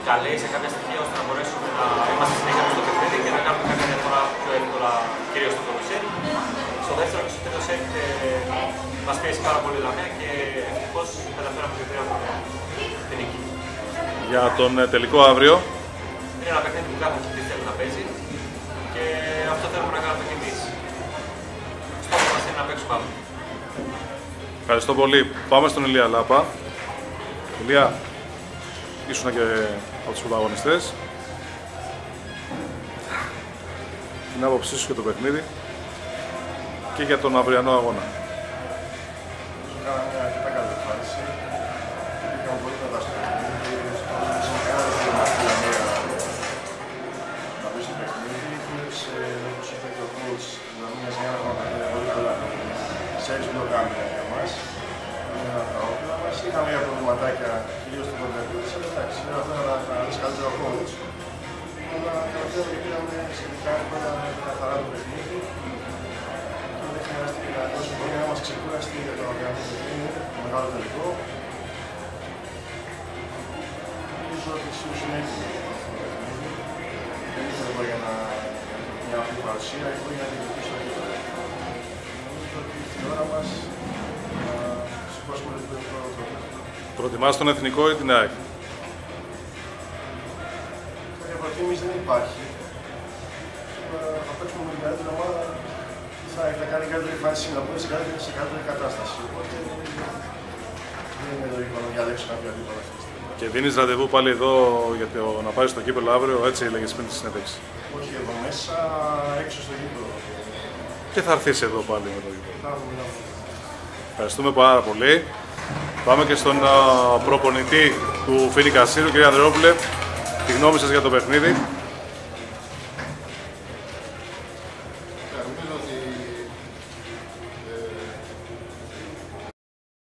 καλέ σε κάποια στοιχεία ώστε να μπορέσουμε να είμαστε συνέχεια στο παιχνίδι και να κάνουμε κάποια διαφορά πιο εύκολα, κυρίως στο πρώτο σετ. Στο δεύτερο και στο τρίτο σετ μας πίεσε πάρα πολύ λαμία και ευτυχώς καταφέραμε και πήραμε την νίκη. Για τον τελικό αύριο. Είναι ένα παιχνίδι που κάθε τι θέλει να παίζει και αυτό θέλουμε να κάνουμε και εμείς. Στόχος μας είναι να παίξουμε αύριο. Ευχαριστώ πολύ. Πάμε στον Ηλία Λάπα. Ηλία, ήσουν και από τους πρωταγωνιστές. Την άποψή σου για το παιχνίδι και για τον αυριανό αγώνα. Κάναμε μια αρκετά καλή εμφάνιση. Πήγαμε πολύ μετά στο παιχνίδι. Είχαμε κανένα δικαίωμα να μπει στο παιχνίδι. Δούλεψε, όπως είπε και ο coach, Λαμίας για ένα παιχνίδι πολύ καλά. Ξέρεις που το κάνουμε για μας. Είναι ένα από τα όπλα μας. Είχαμε για προβληματάκια, κυρίως στην πρωτεύουσα. Εντάξει, είναι αυτό να δεις καλύτερο coach. Αλλά καταφέραμε και πήραμε σχετικά εύκολα καθαρά το παιχνίδι. Δεν χρειάστηκε να δώσουμε πολύ να μας ξεκούραστη για το αυριανό παιχνίδι, το μεγάλο τελικό. Νομίζω ότι σίγουρα είναι έτοιμο. Δεν ήθελα εδώ για μια απλή παρουσία, ήρθα για να διεκδικήσω το γήπεδο. Νομίζω ότι στην ώρα μας να σηκώσουμε το πρώτο τρόπο. Προτιμάς τον Εθνικό ή την ΑΕΚ? Κάποια προτίμηση δεν υπάρχει. Θα παίξουμε με την καλύτερη ομάδα. Θα κάνει καλύτερη φάση να πούμε σε καλύτερη κατάσταση. Οπότε δεν είναι λογικό να διαλέξω κάποια αντίπαλα αυτή τη στιγμή. Και δίνεις ραντεβού πάλι εδώ για να πάρεις στο κύπελλο αύριο, έτσι έλεγες πριν τη συνέντευξη? Όχι εδώ μέσα, έξω στο γήπεδο. Και θα έρθεις εδώ πάλι με το γήπεδο. Θα έρθουμε. Ευχαριστούμε πάρα πολύ. Πάμε και στον προπονητή του Φίνικα Σύρου, κύριε Ανδρεόπουλε. Τη γνώμη σας για το παιχνίδι?